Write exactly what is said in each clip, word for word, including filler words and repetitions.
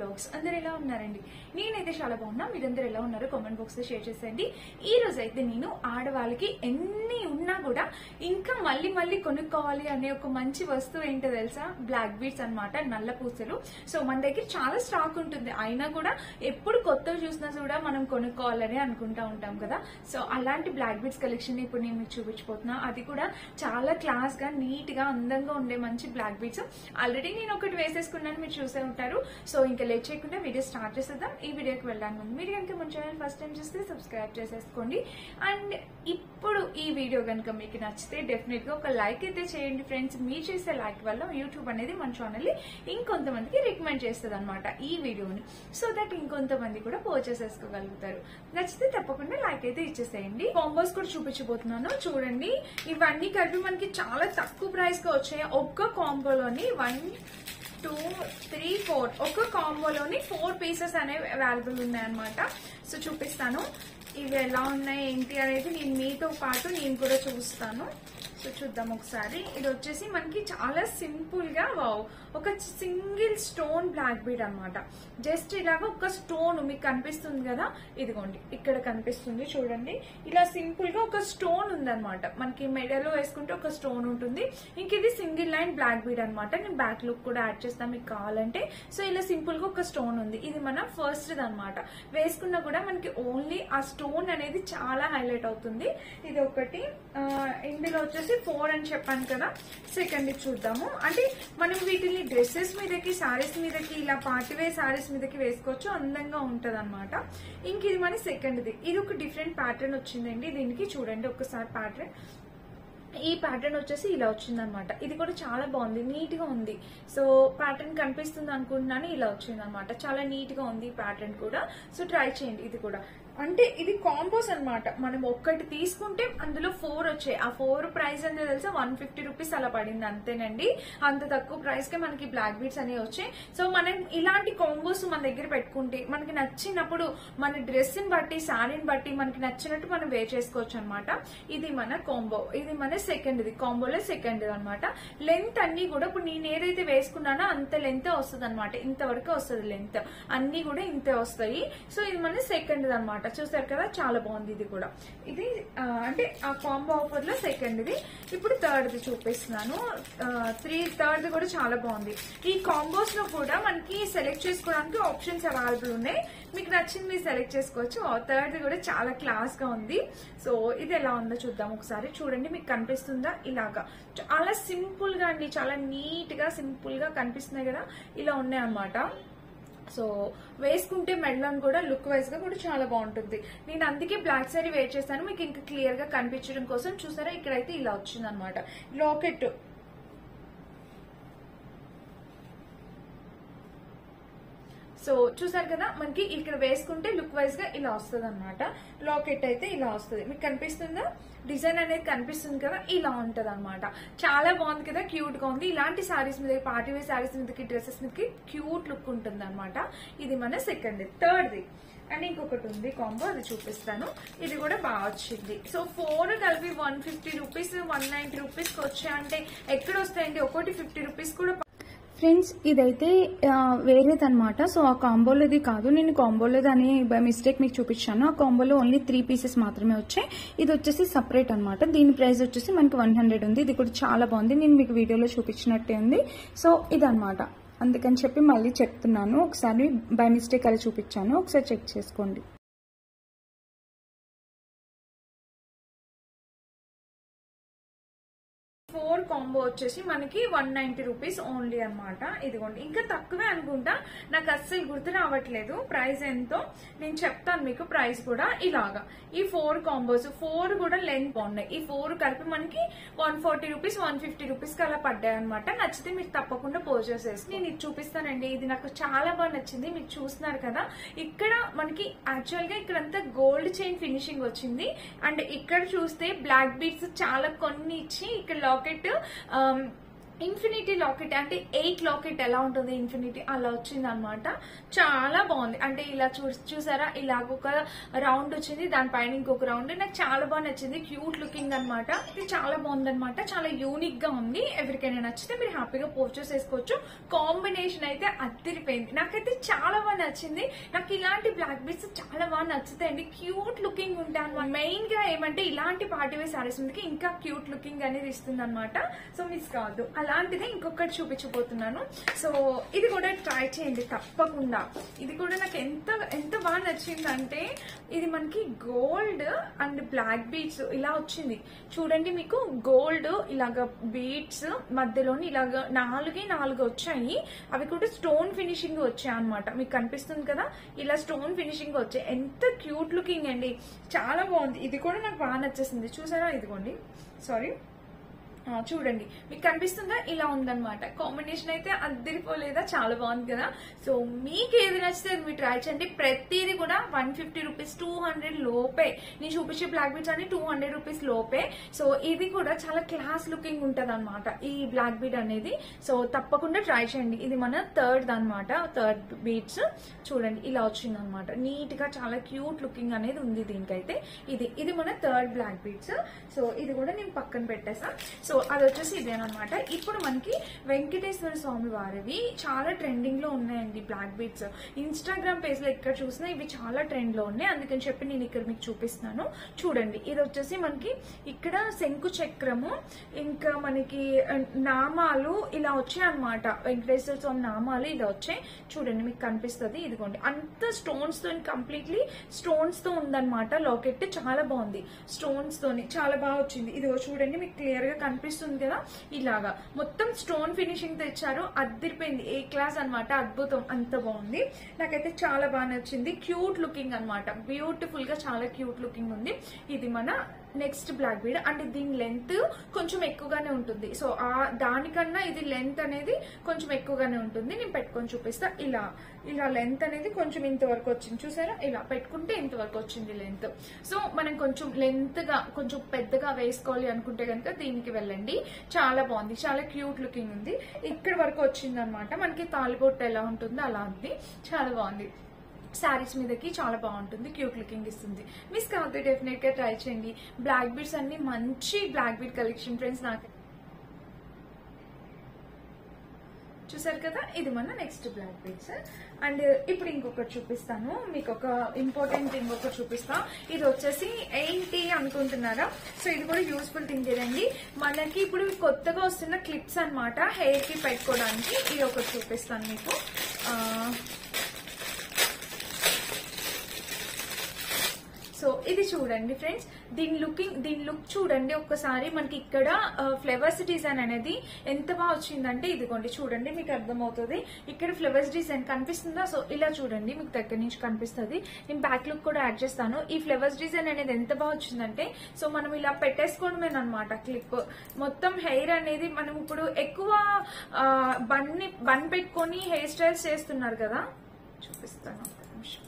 Vlogs అందరూ ఎలా ఉన్నారండి? నేనైతే చాలా బాగున్నా. మీరందరూ ఎలా ఉన్నారో కామెంట్ బాక్స్ లో షేర్ చేసేయండి. ఈ రోజు అయితే నేను ఆడవాళ్ళకి ఎన్ని ఉన్నా కూడా ఇంకా మళ్ళీ మళ్ళీ కొనుక్కోవాలి అనే ఒక మంచి వస్తువు ఏంటో తెలుసా? బ్లాక్ బీడ్స్ అన్నమాట, నల్ల పూసలు. సో మన దగ్గర చాలా స్టాక్ ఉంటుంది, అయినా కూడా ఎప్పుడు కొత్తవి చూసినా కూడా మనం కొనుక్కోవాలని అనుకుంటా ఉంటాం కదా. సో అలాంటి బ్లాక్ బీడ్స్ కలెక్షన్ ఇప్పుడు నేను మీకు చూపించబోతున్నా. అది కూడా చాలా క్లాస్ గా, నీట్ గా, అందంగా ఉండే మంచి బ్లాక్ బీడ్స్. ఆల్రెడీ నేను ఒకటి వేసేసుకున్నాను, మీరు చూసే ఉంటారు. సో ఇంకా లేట్ చేయకుండా వీడియో స్టార్ట్ చేసేద్దాం. ఈ వీడియోకి వెళ్ళడానికి ముందు మీరు కనుక మన ఛానల్ ఫస్ట్ టైం చూస్తే సబ్స్క్రైబ్ చేసేసుకోండి. అండ్ ఇప్పుడు ఈ వీడియో కనుక మీకు నచ్చితే డెఫినెట్ గా ఒక లైక్ అయితే చేయండి ఫ్రెండ్స్. మీరు చేసే లైక్ వల్ల యూట్యూబ్ అనేది మన ఛానల్ ని ఇంకొంతమందికి రికమెండ్ చేస్తుంది అనమాట ఈ వీడియోని. సో దట్ ఇంకొంతమంది కూడా పర్చేస్ చేసుకోగలుగుతారు. నచ్చితే తప్పకుండా లైక్ అయితే ఇచ్చేసేయండి. కాంబోస్ కూడా చూపించబోతున్నాను, చూడండి. ఇవన్నీ కలిపి మనకి చాలా తక్కువ ప్రైస్ గా వచ్చాయి. ఒక్క కాంబోలోని వన్ టూ త్రీ ఫోర్ ఒక కాంబోలోని ఫోర్ పీసెస్ అనేవి అవైలబుల్ ఉన్నాయన్నమాట. సో చూపిస్తాను ఇవి ఎలా ఉన్నాయి ఏంటి అనేది నేను మీతో పాటు నేను కూడా చూస్తాను. సో చూద్దాం ఒకసారి. ఇది వచ్చేసి మనకి చాలా సింపుల్ గా వావ్ ఒక సింగిల్ స్టోన్ బ్లాక్ బీడ్ అనమాట. జస్ట్ ఇలాగా ఒక స్టోన్ మీకు కనిపిస్తుంది కదా, ఇదిగోండి ఇక్కడ కనిపిస్తుంది చూడండి. ఇలా సింపుల్ గా ఒక స్టోన్ ఉందన్నమాట. మనకి మెడలో వేసుకుంటే ఒక స్టోన్ ఉంటుంది. ఇంక ఇది సింగిల్ లైన్ బ్లాక్ బీడ్ అనమాట. నేను బ్యాక్ లుక్ కూడా యాడ్ చేస్తాను మీకు కావాలంటే. సో ఇలా సింపుల్ గా ఒక స్టోన్ ఉంది. ఇది మన ఫస్ట్ అనమాట. వేసుకున్నా కూడా మనకి ఓన్లీ ఆ స్టోన్ అనేది చాలా హైలైట్ అవుతుంది. ఇది ఒకటి. ఇందులో వచ్చేసి ఫోర్ అని చెప్పాను కదా. సెకండ్ చూద్దాము. అంటే మనం వీటిని డ్రెస్సెస్ మీదకి, సారీస్ మీదకి, ఇలా పార్టీవేర్ సారీస్ మీదకి వేసుకోవచ్చు, అందంగా ఉంటది అనమాట. ఇంక ఇది మన సెకండ్ది. ఇది ఒక డిఫరెంట్ ప్యాటర్న్ వచ్చిందండి. దీనికి చూడండి ఒకసారి ప్యాటర్న్. ఈ ప్యాటర్న్ వచ్చేసి ఇలా వచ్చింది అనమాట. ఇది కూడా చాలా బాగుంది, నీట్ గా ఉంది. సో ప్యాటర్న్ కనిపిస్తుంది అనుకుంటున్నాను, ఇలా వచ్చింది అనమాట. చాలా నీట్ గా ఉంది ఈ ప్యాటర్న్ కూడా. సో ట్రై చేయండి. ఇది కూడా అంటే ఇది కాంబోస్ అనమాట. మనం ఒక్కటి తీసుకుంటే అందులో ఫోర్ వచ్చాయి. ఆ ఫోర్ ప్రైస్ అనేది తెలుసా వన్ ఫిఫ్టీ రూపీస్ అలా పడింది, అంతేనండి. అంత తక్కువ ప్రైస్ కే మనకి బ్లాక్ బీడ్స్ అనేవి వచ్చాయి. సో మనం ఇలాంటి కాంబోస్ మన దగ్గర పెట్టుకుంటే మనకి నచ్చినప్పుడు మన డ్రెస్ ని బట్టి, శారీని బట్టి మనకి నచ్చినట్టు మనం వేర్ చేసుకోవచ్చు అనమాట. ఇది మన కాంబో. ఇది మన సెకండ్ ది కాంబోలో సెకండ్ అనమాట. లెంత్ అన్ని కూడా ఇప్పుడు నేను ఏదైతే వేసుకున్నానో అంత లెంత్ వస్తుంది అనమాట. ఇంతవరకు వస్తుంది లెంత్, అన్ని కూడా ఇంతే వస్తాయి. సో ఇది మన సెకండ్ అనమాట. చూసారు కదా, చాలా బాగుంది. ఇది కూడా ఇది అంటే ఆ కాంబో ఆఫర్ లో సెకండ్ ది. ఇప్పుడు థర్డ్ ది చూపిస్తున్నాను. త్రీ థర్డ్ ది కూడా చాలా బాగుంది. ఈ కాంబోస్ లో కూడా మనకి సెలెక్ట్ చేసుకోవడానికి ఆప్షన్స్ అవైలబుల్ ఉన్నాయి. మీకు నచ్చింది మీరు సెలెక్ట్ చేసుకోవచ్చు. థర్డ్ ది కూడా చాలా క్లాస్ గా ఉంది. సో ఇది ఎలా ఉందో చూద్దాం ఒకసారి. చూడండి మీకు కనిపిస్తుందా? ఇలాగా చాలా సింపుల్ గా అండి, చాలా నీట్ గా సింపుల్ గా కనిపిస్తున్నాయి కదా, ఇలా ఉన్నాయి అన్నమాట. సో వేసుకుంటే మెడలను కూడా లుక్ వైజ్ గా కూడా చాలా బాగుంటుంది. నేను అందుకే బ్లాక్ సారీ వేర్ చేస్తాను మీకు ఇంకా క్లియర్ గా కనిపించడం కోసం. చూసారా ఇక్కడైతే ఇలా వచ్చింది అనమాట. లాకెట్ సో చూసారు కదా, మనకి ఇక్కడ వేసుకుంటే లుక్ వైజ్ గా ఇలా వస్తుంది అనమాట. లాకెట్ అయితే ఇలా వస్తుంది, మీకు కనిపిస్తుందా? డిజైన్ అనేది కనిపిస్తుంది కదా, ఇలా ఉంటది అనమాట. చాలా బాగుంది కదా, క్యూట్ గా ఉంది. ఇలాంటి సారీస్ మీద, పార్టీ వేర్ సారీస్ మీదకి, డ్రెస్సెస్ మీదకి క్యూట్ లుక్ ఉంటుంది అనమాట. ఇది మన సెకండ్. థర్డ్ ది అండ్ ఇంకొకటి ఉంది కాంబో, అది చూపిస్తాను. ఇది కూడా బాగా వచ్చింది. సో ఫోర్ కలిపి one fifty rupees one ninety rupees కి వచ్చాయంటే ఎక్కడ వస్తాయండి? ఒకటి ఫిఫ్టీ రూపీస్ కూడా. ఫ్రెండ్స్ ఇదైతే వేరేది అనమాట. సో ఆ కాంబోలోది కాదు, నేను కాంబోలోది అని బై మిస్టేక్ మీకు చూపించాను. ఆ కాంబోలో ఓన్లీ త్రీ పీసెస్ మాత్రమే వచ్చాయి. ఇది వచ్చేసి సపరేట్ అనమాట. దీని ప్రైస్ వచ్చేసి మనకి వన్ హండ్రెడ్ ఉంది. ఇది కూడా చాలా బాగుంది, నేను మీకు వీడియోలో చూపించినట్టే ఉంది. సో ఇదనమాట, అందుకని చెప్పి మళ్ళీ చెప్తున్నాను. ఒకసారి బై మిస్టేక్ అలా చూపించాను, ఒకసారి చెక్ చేసుకోండి. ఫోర్ కాంబో వచ్చేసి మనకి వన్ నైన్టీ రూపీస్ ఓన్లీ అనమాట. ఇదిగోండి, ఇంకా తక్కువే అనుకుంటా, నాకు అస్సలు గుర్తు రావట్లేదు ప్రైస్ ఎంతో. నేను చెప్తాను మీకు ప్రైస్ కూడా. ఇలాగా ఈ ఫోర్ కాంబోస్ ఫోర్ కూడా లెంత్ బాగున్నాయి. ఈ ఫోర్ కలిపి మనకి one forty rupees one fifty rupees కి అలా పడ్డాయి అనమాట. నచ్చితే మీరు తప్పకుండా పర్చేస్ చేసుకోండి. నేను ఇది చూపిస్తానండి. ఇది నాకు చాలా బాగా నచ్చింది. మీరు చూస్తున్నారు కదా, ఇక్కడ మనకి యాక్చువల్ గా ఇక్కడంతా గోల్డ్ చైన్ ఫినిషింగ్ వచ్చింది. అండ్ ఇక్కడ చూస్తే బ్లాక్ బీడ్స్ చాలా కొన్ని ఇచ్చి ఇక్కడ లాకెట్ ఇన్ఫినిటీ లాకెట్ అంటే ఎయిట్ లాకెట్ ఎలా ఉంటుంది ఇన్ఫినిటీ అలా వచ్చింది అనమాట. చాలా బాగుంది. అంటే ఇలా చూ చూసారా ఇలాగ ఒక రౌండ్ వచ్చింది, దానిపైన ఇంకొక రౌండ్. నాకు చాలా బాగా నచ్చింది, క్యూట్ లుకింగ్ అనమాట. ఇది చాలా బాగుంది అనమాట, చాలా యూనిక్ గా ఉంది. ఎవరికైనా నచ్చితే మీరు హ్యాపీగా పర్చేస్ చేసుకోవచ్చు. కాంబినేషన్ అయితే అదిరిపోయింది, నాకైతే చాలా బాగా నచ్చింది. నాకు ఇలాంటి బ్లాక్ బీడ్స్ చాలా బాగా నచ్చుతాయండి, క్యూట్ లుకింగ్ ఉంటాయి అనమాట. మెయిన్ గా ఏమంటే ఇలాంటి పార్టీ వేర్ సారీస్ మీదకి ఇంకా క్యూట్ లుకింగ్ అనేది ఇస్తుంది అనమాట. సో మిస్ కావద్దు. అలాంటిది ఇంకొకటి చూపించబోతున్నాను. సో ఇది కూడా ట్రై చేయండి తప్పకుండా. ఇది కూడా నాకు ఎంత ఎంత బాగా నచ్చిందంటే ఇది మనకి గోల్డ్ అండ్ బ్లాక్ బీడ్స్ ఇలా వచ్చింది చూడండి. మీకు గోల్డ్ ఇలాగ బీడ్స్ మధ్యలోని ఇలాగ నాలుగే నాలుగు వచ్చాయి. అవి కూడా స్టోన్ ఫినిషింగ్ వచ్చాయి అనమాట. మీకు కనిపిస్తుంది కదా ఇలా స్టోన్ ఫినిషింగ్ వచ్చాయి. ఎంత క్యూట్ లుకింగ్ అండి, చాలా బాగుంది. ఇది కూడా నాకు బాగా నచ్చేసింది. చూసారా ఇదిగోండి, సారీ చూడండి మీకు కనిపిస్తుందా ఇలా ఉందన్నమాట. కాంబినేషన్ అయితే అద్దరిపోలేదా, చాలా బాగుంది కదా. సో మీకు ఏది నచ్చితే అది మీరు ట్రై చేయండి. ప్రతిది కూడా one fifty rupees two hundred లోపే. నేను చూపించే బ్లాక్ బీడ్స్ అన్ని టూ హండ్రెడ్ రూపీస్ లోపే. సో ఇది కూడా చాలా క్లాస్ లుకింగ్ ఉంటది అనమాట ఈ బ్లాక్ బీడ్ అనేది. సో తప్పకుండా ట్రై చేయండి. ఇది మన థర్డ్ అనమాట, థర్డ్ బీడ్స్ చూడండి ఇలా వచ్చింది అనమాట. నీట్ గా చాలా క్యూట్ లుకింగ్ అనేది ఉంది దీనికైతే. ఇది ఇది మన థర్డ్ బ్లాక్ బీడ్స్. సో ఇది కూడా నేను పక్కన పెట్టేసా. సో అది వచ్చేసి ఇదేనమాట. ఇప్పుడు మనకి వెంకటేశ్వర స్వామి వారివి చాలా ట్రెండింగ్ లో ఉన్నాయండి బ్లాక్ బీడ్స్. ఇన్స్టాగ్రామ్ పేజ్ లో ఎక్కడ చూసినా ఇవి చాలా ట్రెండ్ లో ఉన్నాయి, అందుకని చెప్పి నేను ఇక్కడ మీకు చూపిస్తున్నాను. చూడండి ఇది వచ్చేసి మనకి ఇక్కడ శంకు చక్రము ఇంకా మనకి నామాలు ఇలా వచ్చాయి అనమాట. వెంకటేశ్వర స్వామి నామాలు ఇలా వచ్చాయి చూడండి, మీకు కనిపిస్తుంది. ఇదిగోండి అంత స్టోన్స్ తో కంప్లీట్లీ స్టోన్స్ తో ఉందన్నమాట లాకెట్. చాలా బాగుంది, స్టోన్స్ తోని చాలా బాగా వచ్చింది. ఇదిగో చూడండి మీకు క్లియర్ గా కనిపిస్తుంది కదా, ఇలాగా మొత్తం స్టోన్ ఫినిషింగ్ తెచ్చారు. అద్దరిపోయింది, ఏ క్లాస్ అనమాట, అద్భుతం, అంత బాగుంది. నాకైతే చాలా బాగా నచ్చింది. క్యూట్ లుకింగ్ అనమాట, బ్యూటిఫుల్ గా చాలా క్యూట్ లుకింగ్ ఉంది. ఇది మన నెక్స్ట్ బ్లాక్ బీడ్. అంటే దీని లెంత్ కొంచెం ఎక్కువగానే ఉంటుంది. సో ఆ దానికన్నా ఇది లెంత్ అనేది కొంచెం ఎక్కువగానే ఉంటుంది. నేను పెట్టుకొని చూపిస్తా. ఇలా ఇలా లెంత్ అనేది కొంచెం ఇంతవరకు వచ్చింది చూసారా, ఇలా పెట్టుకుంటే ఇంతవరకు వచ్చింది లెంత్. సో మనం కొంచెం లెంత్ గా కొంచెం పెద్దగా వేసుకోవాలి అనుకుంటే కనుక దీనికి వెళ్ళండి. చాలా బాగుంది, చాలా క్యూట్ లుకింగ్ ఉంది. ఇక్కడ వరకు వచ్చింది అనమాట. మనకి తాలిబొట్టు ఎలా ఉంటుందో అలా ఉంది, చాలా బాగుంది. శారీస్ మీదకి చాలా బాగుంటుంది, క్యూట్ లుకింగ్ ఇస్తుంది. మిస్ కావద్దు, డెఫినెట్ గా ట్రై చేయండి. బ్లాక్ బీడ్స్ అన్ని మంచి బ్లాక్ బీడ్ కలెక్షన్ ఫ్రెండ్స్. నాకు చూసారు కదా, ఇది మన నెక్స్ట్ బ్లాక్ బీడ్స్. అండ్ ఇప్పుడు ఇంకొకటి చూపిస్తాను మీకు, ఒక ఇంపార్టెంట్ థింగ్ ఒకటి చూపిస్తా. ఇది వచ్చేసి ఏంటి అనుకుంటున్నారా? సో ఇది కూడా యూస్ఫుల్ థింగ్ ఏదండి. మనకి ఇప్పుడు కొత్తగా వస్తున్న క్లిప్స్ అనమాట, హెయిర్ కి పెట్టుకోవడానికి. ఇది ఒకటి చూపిస్తాను మీకు. సో ఇది చూడండి ఫ్రెండ్స్, దీని లుకింగ్ దీని లుక్ చూడండి ఒక్కసారి. మనకి ఇక్కడ ఫ్లవర్స్ డిజైన్ అనేది ఎంత బాగా వచ్చిందంటే ఇదిగోండి చూడండి, మీకు అర్థమవుతుంది. ఇక్కడ ఫ్లవర్స్ డిజైన్ కనిపిస్తుందా? సో ఇలా చూడండి, మీకు దగ్గర నుంచి కనిపిస్తుంది. నేను బ్యాక్ లుక్ కూడా యాడ్ చేస్తాను. ఈ ఫ్లవర్స్ డిజైన్ అనేది ఎంత బాగా వచ్చిందంటే, సో మనం ఇలా పెట్టేసుకోవడమే అనమాట క్లిప్. మొత్తం హెయిర్ అనేది మనం ఇప్పుడు ఎక్కువ బన్ బన్ పెట్టుకొని హెయిర్ స్టైల్స్ చేస్తున్నారు కదా, చూపిస్తాను ఒక నిమిషం.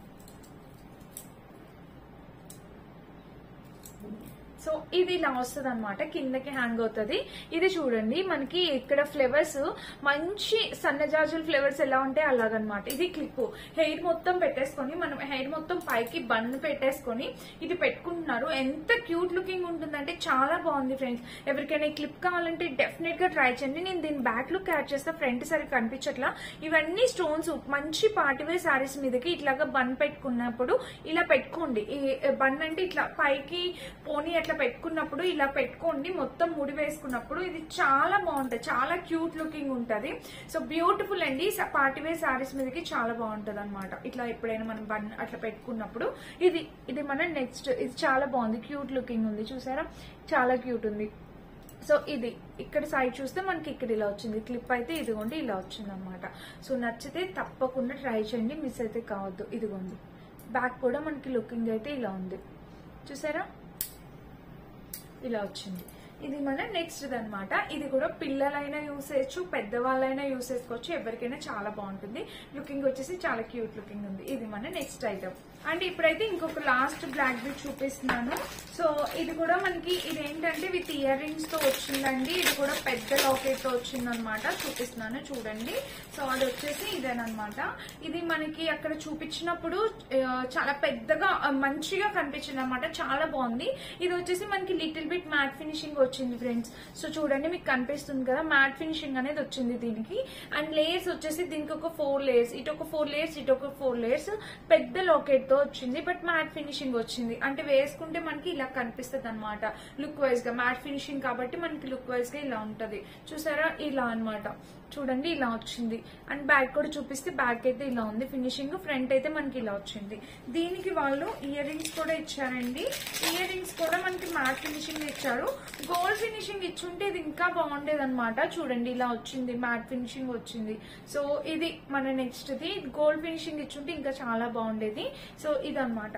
సో ఇది ఇలా వస్తుంది అనమాట, కిందకి హ్యాంగ్ అవుతుంది. ఇది చూడండి మనకి ఇక్కడ ఫ్లవర్స్ మంచి సన్నజాజుల ఫ్లవర్స్ ఎలా ఉంటాయి అలాగనమాట. ఇది క్లిప్ హెయిర్ మొత్తం పెట్టేసుకొని మనం హెయిర్ మొత్తం పైకి బన్ పెట్టేసుకొని ఇది పెట్టుకుంటున్నారు. ఎంత క్యూట్ లుకింగ్ ఉంటుందంటే చాలా బాగుంది ఫ్రెండ్స్. ఎవరికైనా ఈ క్లిప్ కావాలంటే డెఫినెట్ గా ట్రై చేయండి. నేను దీని బ్యాక్ లుక్ యాడ్ చేస్తా, ఫ్రంట్ సరిగ్గా కనిపించట్లా. ఇవన్నీ స్టోన్స్ మంచి పార్టీవేర్ శారీస్ మీదకి ఇట్లాగా బన్ పెట్టుకున్నప్పుడు ఇలా పెట్టుకోండి. ఈ బన్ అంటే ఇట్లా పైకి పోనీ అట్లా పెట్టుకున్నప్పుడు ఇలా పెట్టుకోండి. మొత్తం ముడి వేసుకున్నప్పుడు ఇది చాలా బాగుంటది, చాలా క్యూట్ లుకింగ్ ఉంటది. సో బ్యూటిఫుల్ అండి, పార్టీవేర్ శారీస్ మీదకి చాలా బాగుంటది అనమాట. ఇట్లా ఎప్పుడైనా మనం బన్ అట్లా పెట్టుకున్నప్పుడు ఇది ఇది మన నెక్స్ట్. ఇది చాలా బాగుంది, క్యూట్ లుకింగ్ ఉంది చూసారా, చాలా క్యూట్ ఉంది. సో ఇది ఇక్కడ సైడ్ చూస్తే మనకి ఇక్కడ ఇలా వచ్చింది క్లిప్ అయితే, ఇదిగోండి ఇలా వచ్చింది అనమాట. సో నచ్చితే తప్పకుండా ట్రై చేయండి, మిస్ అయితే కావద్దు. ఇదిగోండి బ్యాక్ కూడా మనకి లుకింగ్ అయితే ఇలా ఉంది చూసారా, ఇలా వచ్చింది. ఇది మన నెక్స్ట్ అనమాట. ఇది కూడా పిల్లలైనా యూస్ చేయొచ్చు, పెద్దవాళ్ళైనా యూస్ చేసుకోవచ్చు, ఎవరికైనా చాలా బాగుంటుంది. లుకింగ్ వచ్చేసి చాలా క్యూట్ లుకింగ్ ఉంది. ఇది మన నెక్స్ట్ ఐటమ్. అండ్ ఇప్పుడైతే ఇంకొక లాస్ట్ బ్లాక్ బీట్ చూపిస్తున్నాను. సో ఇది కూడా మనకి ఇదేంటంటే విత్ ఇయర్ రింగ్స్ తో వచ్చిందండి. ఇది కూడా పెద్ద లాకెట్ తో వచ్చిందనమాట. చూపిస్తున్నాను చూడండి. సో అది వచ్చేసి ఇదేనమాట. ఇది మనకి అక్కడ చూపించినప్పుడు చాలా పెద్దగా మంచిగా కనిపించింది అనమాట. చాలా బాగుంది. ఇది వచ్చేసి మనకి లిటిల్ బిట్ మ్యాట్ ఫినిషింగ్ వచ్చింది ఫ్రెండ్స్. సో చూడండి మీకు కనిపిస్తుంది కదా, మ్యాట్ ఫినిషింగ్ అనేది వచ్చింది దీనికి. అండ్ లేయర్స్ వచ్చేసి దీనికి ఒక ఫోర్ లేయర్స్, ఇటు ఒక ఫోర్ లేయర్స్, ఇటు ఒక ఫోర్ లేయర్స్ పెద్ద లాకెట్ తో వచ్చింది. బట్ మ్యాట్ ఫినిషింగ్ వచ్చింది అంటే వేసుకుంటే మనకి ఇలా కనిపిస్తుంది అనమాట. లుక్ వైజ్ గా మ్యాట్ ఫినిషింగ్ కాబట్టి మనకి లుక్ వైజ్ గా ఇలా ఉంటది. చూసారా ఇలా అనమాట. చూడండి ఇలా వచ్చింది. అండ్ బ్యాక్ కూడా చూపిస్తే బ్యాక్ అయితే ఇలా ఉంది ఫినిషింగ్. ఫ్రంట్ అయితే మనకి ఇలా వచ్చింది. దీనికి వాళ్ళు ఇయర్ రింగ్స్ కూడా ఇచ్చారండి. ఇయర్ రింగ్స్ కూడా మనకి మ్యాట్ ఫినిషింగ్ ఇచ్చారు. గోల్డ్ ఫినిషింగ్ ఇచ్చుంటే ఇది ఇంకా బాగుండేది అనమాట. చూడండి ఇలా వచ్చింది, మ్యాట్ ఫినిషింగ్ వచ్చింది. సో ఇది మన నెక్స్ట్ ది. గోల్డ్ ఫినిషింగ్ ఇచ్చుంటే ఇంకా చాలా బాగుండేది. సో ఇదన్నమాట.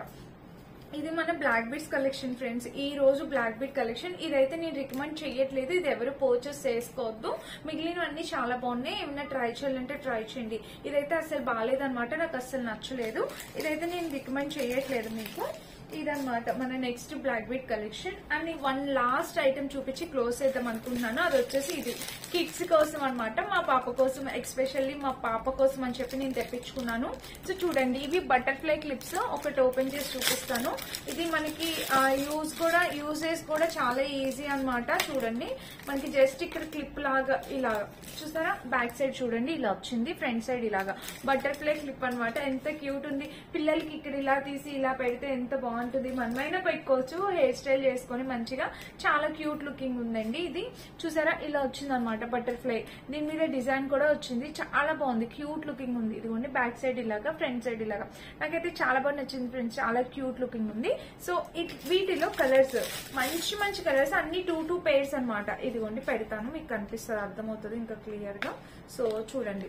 ఇది మన బ్లాక్ బీడ్స్ కలెక్షన్ ఫ్రెండ్స్. ఈ రోజు బ్లాక్ బీడ్ కలెక్షన్. ఇదైతే నేను రికమెండ్ చేయట్లేదు, ఇది ఎవరు పర్చేస్ చేసుకోవద్దు. మిగిలినవన్నీ చాలా బాగున్నాయి. ఏమైనా ట్రై చేయాలంటే ట్రై చేయండి. ఇదైతే అసలు బాగాలేదన్నమాట, నాకు అసలు నచ్చలేదు. ఇదైతే నేను రికమెండ్ చేయట్లేదు మీకు. ఇదన్నమాట మన next black bead collection. And one last item చూపించి క్లోజ్ చేద్దాం అనుకుంటున్నాను. అది వచ్చేసి ఇది కిడ్స్ కోసం అనమాట. మా పాప కోసం, ఎక్స్పెషల్లీ మా పాప కోసం అని చెప్పి నేను తెప్పించుకున్నాను. సో చూడండి ఇవి బటర్ఫ్లై క్లిప్స్. ఒకటి ఓపెన్ చేసి చూపిస్తాను. ఇది మనకి యూజ్ కూడా యూజెస్ కూడా చాలా ఈజీ అనమాట. చూడండి మనకి జస్ట్ ఇక్కడ క్లిప్ లాగా ఇలాగా చూసారా. బ్యాక్ సైడ్ చూడండి ఇలా వచ్చింది, ఫ్రంట్ సైడ్ ఇలాగా బటర్ఫ్లై క్లిప్ అనమాట. ఎంత క్యూట్ ఉంది. పిల్లలకి ఇక్కడ ఇలా తీసి ఇలా పెడితే ఎంత బాగుంటుంది. మనమైనా పెట్టుకోవచ్చు హెయిర్ స్టైల్ చేసుకుని మంచిగా. చాలా క్యూట్ లుకింగ్ ఉందండి. ఇది చూసారా ఇలా వచ్చింది అనమాట బటర్ఫ్లై. దీని మీద డిజైన్ కూడా వచ్చింది. చాలా బాగుంది, క్యూట్ లుకింగ్ ఉంది. ఇదిగోండి బ్యాక్ సైడ్ ఇలాగా, ఫ్రంట్ సైడ్ ఇలాగా. నాకైతే చాలా బాగా నచ్చింది ఫ్రెండ్స్. చాలా క్యూట్ లుకింగ్ ఉంది. సో వీటిలో కలర్స్ మంచి మంచి కలర్స్ అన్ని టూ టూ పేర్స్ అనమాట. ఇదిగోండి పెడతాను మీకు కనిపిస్తుంది, అర్థమవుతుంది ఇంకా క్లియర్ గా. సో చూడండి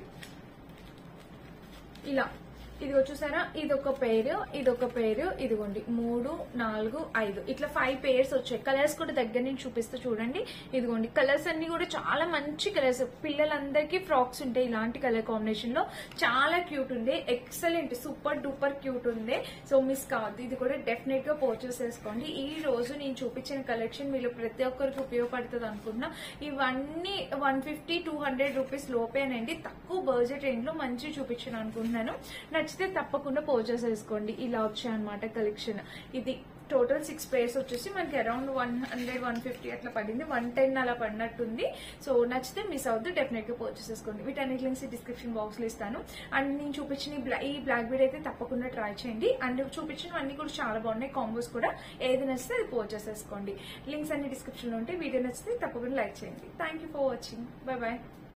ఇలా. ఇదిగో చూసారా ఇదొక పేరు, ఇదొక పేరు. ఇదిగోండి మూడు నాలుగు ఐదు ఇట్లా ఫైవ్ పేర్స్ వచ్చాయి. కలర్స్ కూడా దగ్గర నుంచి చూపిస్తూ చూడండి. ఇదిగోండి కలర్స్ అన్ని కూడా చాలా మంచి కలర్స్. పిల్లలందరికీ ఫ్రాక్స్ ఉంటాయి ఇలాంటి కలర్ కాంబినేషన్ లో. చాలా క్యూట్ ఉంది, ఎక్సలెంట్, సూపర్ డూపర్ క్యూట్ ఉంది. సో మిస్ కావద్దు. ఇది కూడా డెఫినెట్ గా పర్చేస్ చేసుకోండి. ఈ రోజు నేను చూపించిన కలెక్షన్ మీరు ప్రతి ఒక్కరికి ఉపయోగపడుతుంది అనుకున్నా. ఇవన్నీ one fifty two hundred rupees లోపేనండి. తక్కువ బడ్జెట్ రేంజ్ లో మంచి చూపించాను అనుకుంటున్నాను. నచ్చితే తప్పకుండా పర్చేస్ చేసుకోండి. ఇలా వచ్చాయన్నమాట కలెక్షన్. ఇది టోటల్ సిక్స్ పేర్స్ వచ్చేసి మనకి around one hundred one fifty అట్లా పడింది, వన్ టెన్ అలా పడినట్టుంది. సో నచ్చితే మిస్ అవుద్దు, డెఫినెట్ గా పర్చేస్ చేసుకోండి. వీటన్నిటి లింక్స్ డిస్క్రిప్షన్ బాక్స్ లో ఇస్తాను. అండ్ నేను చూపించిన ఈ బ్లాక్ బీడ్ అయితే తప్పకుండా ట్రై చేయండి. అండ్ చూపించినవన్నీ కూడా చాలా బాగున్నాయి. కాంబోస్ కూడా ఏది నచ్చితే అది పర్చేస్ చేసుకోండి. లింక్స్ అన్ని డిస్క్రిప్షన్ లో ఉంటాయి. వీడియో నచ్చితే తప్పకుండా లైక్ చేయండి. Thank you for watching. Bye bye.